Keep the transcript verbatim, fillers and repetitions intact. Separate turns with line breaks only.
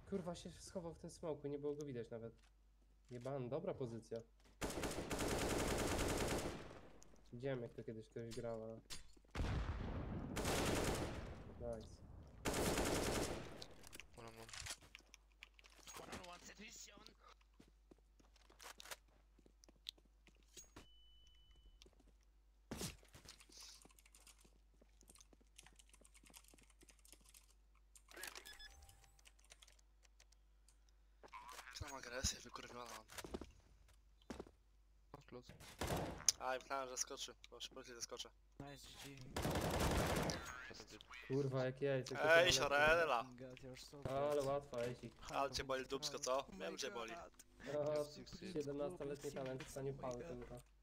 Kurwa się schował w tym smoku, nie było go widać nawet. Jeban, dobra pozycja. Widziałem jak to kiedyś ktoś grał, ale... Nice.
One on one.
One on one set mission.
Mam agresję, wykurwiona.
Not close.
A, myślałem, że skoczy, bo szybciej zaskoczę.
Nice G G.
Kurwa jak jajce.
Ej, Shorela!
God, you're so
Ale
good.
łatwo, ejsik.
Ale cię boli dubsko, co?
Oh my
Wiem, że boli.
God.
O, siedemnastoletni talent w stanie pały tylko.